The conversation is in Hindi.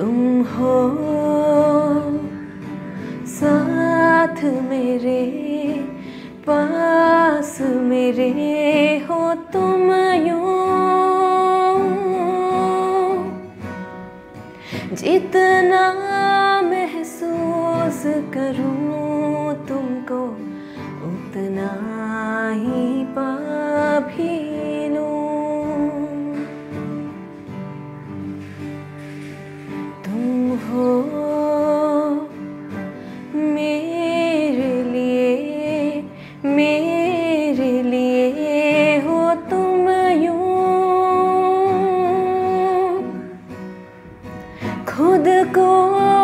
तुम हो साथ मेरे, पास मेरे हो तुम यूं। जितना महसूस करूं तुमको, उतना ही पा भी लूं। तुम हो मेरे लिए हो तुम यूं। खुद को